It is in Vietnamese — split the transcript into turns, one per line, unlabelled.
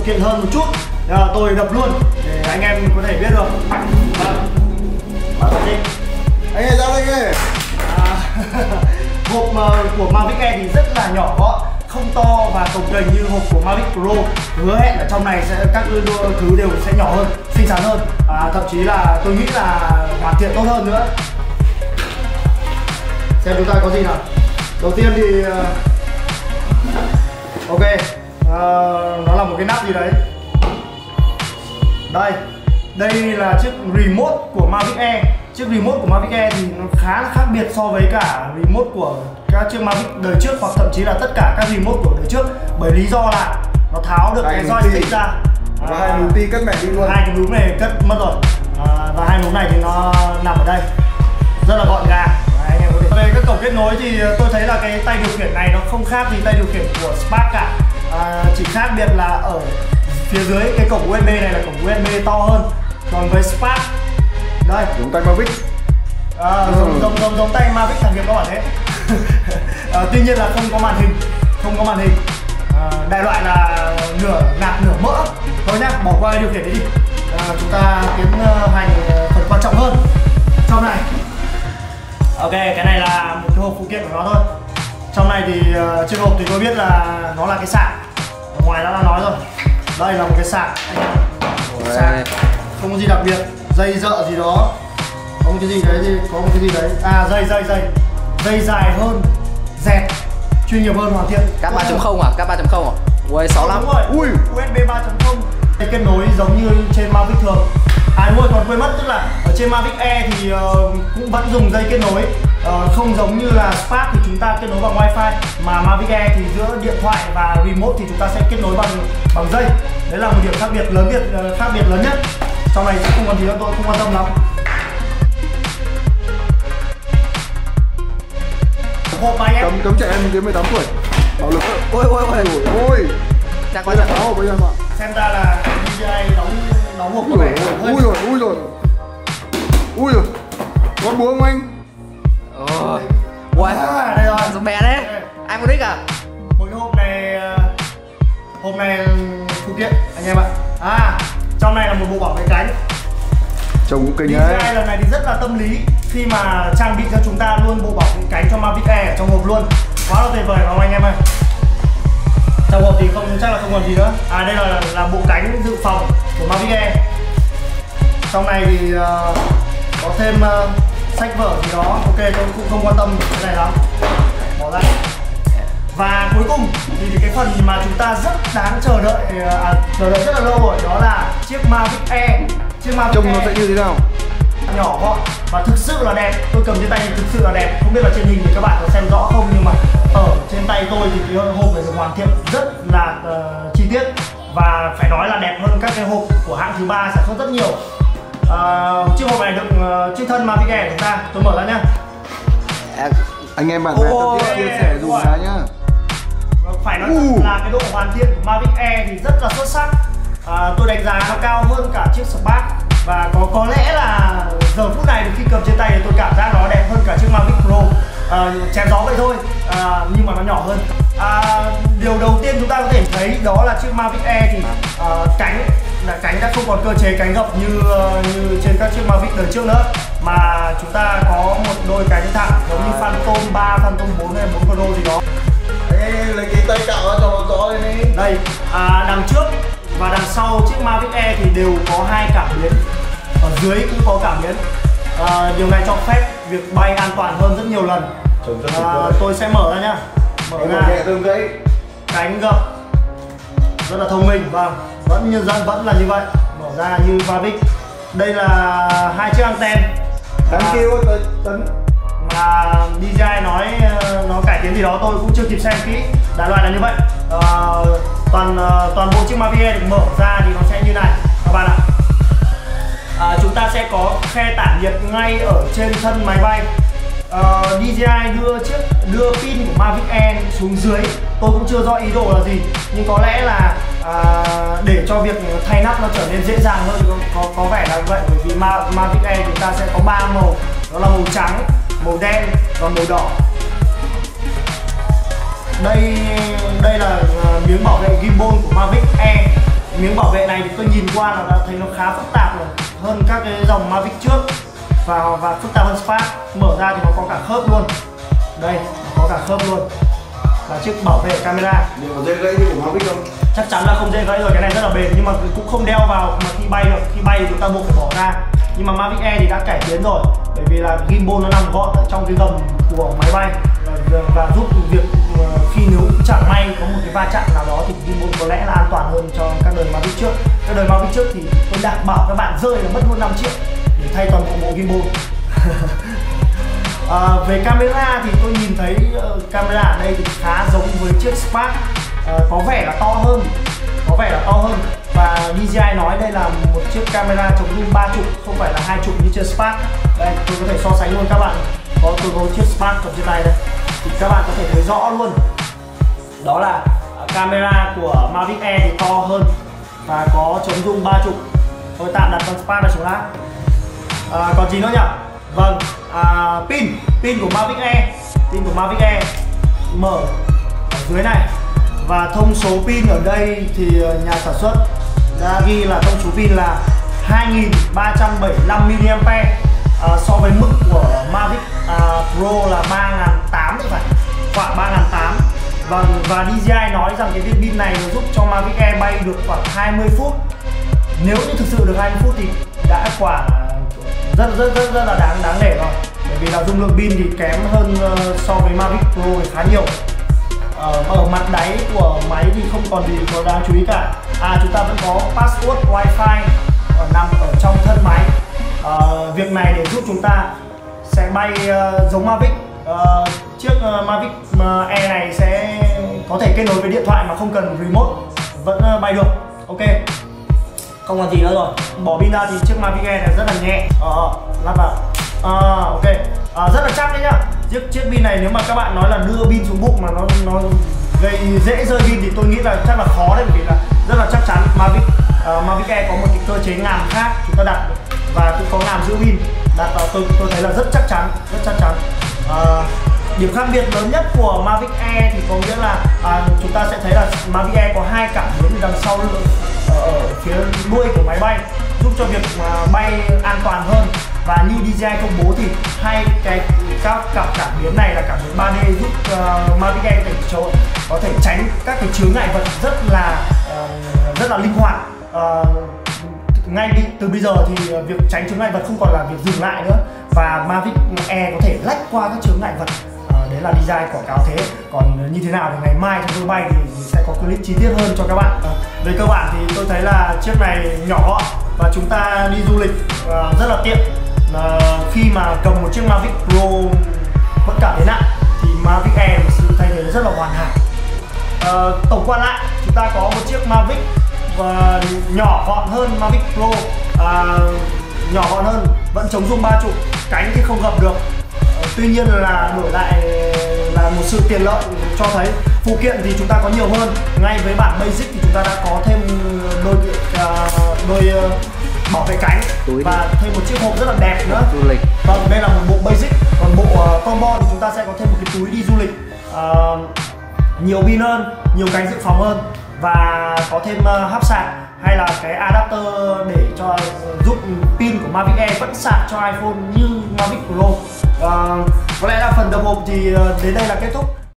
kiện hơn một chút. Tôi đập luôn để anh em có thể biết được.
Anh ơi, ra đây nghe.
Hộp của Mavic Air thì rất là nhỏ gọn, không to và cồng kềnh như hộp của Mavic Pro. Hứa hẹn ở trong này sẽ các thứ đều sẽ nhỏ hơn, xinh xắn hơn, thậm chí là tôi nghĩ là hoàn thiện tốt hơn nữa. Xem chúng ta có gì nào. Đầu tiên thì ok, nó là một cái nắp gì đấy. Đây là chiếc remote của Mavic Air. Chiếc remote của Mavic Air thì nó khá là khác biệt so với cả remote của các chiếc Mavic đời trước, hoặc thậm chí là tất cả các remote của đời trước, bởi lý do là nó tháo được cái joystick ra
và hai núm đi cất mẹ đi luôn.
Hai cái núm này cất mất rồi, và hai núm này thì nó nằm ở đây, rất là gọn gàng. Anh em có thể về các cổng kết nối thì tôi thấy là cái tay điều khiển này nó không khác gì tay điều khiển của Spark cả, chỉ khác biệt là ở phía dưới cái cổng USB này là cổng USB to hơn. Còn với Spark đây
giống tay Mavic,
giống tay Mavic thằng Hiệp các bạn thế. Tuy nhiên là không có màn hình, đại loại là nửa nạc nửa mỡ thôi nhá, bỏ qua cái điều khiển đấy đi. Chúng ta tiến hành phần quan trọng hơn trong này. Ok, cái này là một cái hộp phụ kiện của nó thôi. Trong này thì trên hộp thì tôi biết là nó là cái sạc, ở ngoài đã nói rồi. Đây là một cái sạc, không có gì đặc biệt, dây dợ gì đó, không cái gì đấy, có một cái gì đấy, dây dài hơn, dẹt, chuyên nghiệp hơn, hoàn thiện.
Cáp 3.0 à? Cáp 3.0 à? Ui, 6 lắm.
Đúng rồi.
Ui,
USB 3.0. Kết nối giống như trên Mavic thường. Đúng rồi, còn quên mất, tức là ở trên Mavic Air thì cũng vẫn dùng dây kết nối, không giống như là Spark thì chúng ta kết nối bằng Wi-Fi, mà Mavic Air thì giữa điện thoại và remote thì chúng ta sẽ kết nối bằng dây. Đấy là một điểm khác biệt lớn nhất. Trong này sẽ không còn gì nữa, tôi không quan tâm lắm. Hộp này em
cấm trẻ em dưới 18 tuổi bạo lực.
Ôi chắc quá, chắc
quá bây giờ mà
xem ra là DJI đóng hộp có vẻ
ui rồi con búa không anh?
Ui,
đây rồi,
giống bé đấy. Anh có thích à?
một cái hộp này phụ kiện anh em ạ. Trong này là một bộ bảo vệ cánh.
Trông cũng kinh
DJI
đấy.
lần này thì rất là tâm lý khi mà trang bị cho chúng ta luôn bộ bảo vệ cánh cho Mavic Air ở trong hộp luôn, quá là tuyệt vời không anh em ơi. Trong hộp thì chắc là không còn gì nữa. Đây là bộ cánh dự phòng của Mavic Air. Trong này thì có thêm sách vở gì đó. Ok, tôi cũng không quan tâm cái này lắm, bỏ ra. Và cuối cùng thì cái phần mà chúng ta rất đáng chờ đợi rất là lâu rồi, đó là chiếc Mavic Air.
Trông nó sẽ như thế nào?
Nhỏ gọn và thực sự là đẹp. Tôi cầm trên tay thì thực sự là đẹp. Không biết là trên hình thì các bạn có xem rõ không, nhưng mà ở trên tay tôi thì cái hộp này được hoàn thiện rất là chi tiết, và phải nói là đẹp hơn các cái hộp của hãng thứ ba sản xuất rất nhiều. Chiếc hộp này được trên thân Mavic Air chúng ta. Tôi mở ra nhá.
Anh em bạn bè chia sẻ dùng cái nhá.
Phải nói là cái độ hoàn thiện của Mavic Air thì rất là xuất sắc. Tôi đánh giá nó cao hơn cả chiếc Spark, và có lẽ là giờ phút này khi cầm trên tay thì tôi cảm giác nó đẹp hơn cả chiếc Mavic Pro. Chém gió vậy thôi, nhưng mà nó nhỏ hơn. Điều đầu tiên chúng ta có thể thấy đó là chiếc Mavic Air thì cánh đã không còn cơ chế cánh gập như trên các chiếc Mavic đời trước nữa, mà chúng ta có một đôi cánh thẳng giống như Phantom 3, Phantom 4 hay 4 Pro gì đó.
Lấy cái tay cạo ra cho nó rõ lên đi.
Đây, đằng trước và đằng sau chiếc Mavic Air thì đều có hai cảm biến, ở dưới cũng có cảm biến. Điều này cho phép việc bay an toàn hơn rất nhiều lần. Tôi sẽ mở ra nhá. Mở ra, cánh gập rất là thông minh, vâng, vẫn là như vậy. Mở ra như Mavic. Đây là hai chiếc anten mà DJI nói nó cải tiến gì đó, tôi cũng chưa kịp xem kỹ. Đại loại là như vậy. Toàn bộ chiếc Mavic Air được mở ra thì nó sẽ như này các bạn ạ. Chúng ta sẽ có khe tản nhiệt ngay ở trên thân máy bay. DJI đưa pin của Mavic Air xuống dưới. Tôi cũng chưa rõ ý đồ là gì, nhưng có lẽ là để cho việc thay nắp nó trở nên dễ dàng hơn, có vẻ là vậy. Bởi vì Mavic Air chúng ta sẽ có 3 màu, đó là màu trắng, màu đen và màu đỏ. Đây là miếng bảo vệ gimbal của Mavic Air. miếng bảo vệ này thì tôi nhìn qua là đã thấy nó khá phức tạp rồi, hơn các cái dòng Mavic trước và phức tạp hơn Spark. Mở ra thì nó có cả khớp luôn, đây có cả khớp luôn, và chiếc bảo vệ camera.
Nhưng mà dễ gãy như của Mavic không?
Chắc chắn là không dễ gãy rồi, cái này rất là bền nhưng mà cũng không đeo vào mà khi bay được. Khi bay thì chúng ta buộc phải bỏ ra. Nhưng mà Mavic Air thì đã cải tiến rồi, bởi vì là gimbal nó nằm gọn ở trong cái gầm của máy bay và giúp việc khi nếu chẳng may có một cái va chạm nào đó thì gimbal có lẽ là an toàn hơn cho các đời Mavic trước. Các đời Mavic trước thì tôi đảm bảo các bạn rơi là mất hơn 5 triệu để thay toàn bộ gimbal. Về camera thì tôi nhìn thấy camera ở đây thì khá giống với chiếc Spark, có vẻ là to hơn, và DJI nói đây là một chiếc camera chống zoom 30 không phải là 20 như chiếc Spark. Đây tôi có thể so sánh luôn các bạn, tôi có chiếc Spark cầm trên tay đây thì các bạn có thể thấy rõ luôn, đó là camera của Mavic Air thì to hơn và có chống zoom 30. Tôi tạm đặt con Spark này xuống đã. Còn gì nữa nhỉ? Vâng, pin của Mavic Air mở ở dưới này, và thông số pin ở đây thì nhà sản xuất đã ghi là thông số pin là 2375 mAh, so với mức của Mavic Pro là 3800 thì phải, khoảng 3800. Và DJI nói rằng cái viên pin này nó giúp cho Mavic Air bay được khoảng 20 phút. Nếu như thực sự được 20 phút thì đã quả rất là đáng nể rồi, bởi vì là dung lượng pin thì kém hơn so với Mavic Pro thì khá nhiều. Ở mặt đáy của máy thì không còn gì có đáng chú ý cả. Chúng ta vẫn có password wifi nằm ở trong thân máy. Việc này để giúp chúng ta sẽ bay giống Mavic. Chiếc Mavic Air này sẽ có thể kết nối với điện thoại mà không cần remote, vẫn bay được. Ok, không còn gì nữa rồi. Bỏ pin ra thì chiếc Mavic Air này rất là nhẹ. Lắp vào. Ok, rất là chắc đấy nhá. Chiếc pin này nếu mà các bạn nói là đưa pin xuống bụng mà nó gây dễ rơi pin thì tôi nghĩ là chắc là khó đấy, vì là rất là chắc chắn. Mavic Air có một cái cơ chế ngàm khác chúng ta đặt và cũng có ngàm giữ pin đặt vào, tôi thấy là rất chắc chắn. Điểm khác biệt lớn nhất của Mavic Air thì có nghĩa là chúng ta sẽ thấy là Mavic Air có hai cảm biến đằng sau ở phía đuôi của máy bay, giúp cho việc bay an toàn hơn. Và như DJI công bố thì các cặp cảm biến này là cảm biến 3D giúp Mavic Air có thể tránh các cái chướng ngại vật rất là linh hoạt. Ngay từ bây giờ thì việc tránh chướng ngại vật không còn là việc dừng lại nữa, và Mavic Air có thể lách qua các chướng ngại vật. Đấy là DJI quảng cáo thế. Còn như thế nào thì ngày mai chúng tôi bay thì sẽ có clip chi tiết hơn cho các bạn. Về cơ bản thì tôi thấy là chiếc này nhỏ gọn và chúng ta đi du lịch rất là tiện. Khi mà cầm một chiếc Mavic Pro vẫn cảm thấy nặng thì Mavic Air là sự thay thế rất là hoàn hảo. Tổng quan lại, chúng ta có một chiếc Mavic nhỏ gọn hơn Mavic Pro, nhỏ gọn hơn, vẫn chống zoom 30, cánh thì không gập được. Tuy nhiên là đổi lại là một sự tiện lợi cho thấy phụ kiện thì chúng ta có nhiều hơn. Ngay với bản basic thì chúng ta đã có thêm đôi bảo vệ cánh và thêm một chiếc hộp rất là đẹp nữa. Vâng, đây là một bộ basic. Còn bộ combo thì chúng ta sẽ có thêm một cái túi đi du lịch, nhiều pin hơn, nhiều cánh dự phòng hơn, và có thêm hấp sạc hay là cái adapter để cho giúp pin của Mavic Air vẫn sạc cho iPhone như Mavic Pro. Có lẽ là phần đồng hộp thì đến đây là kết thúc.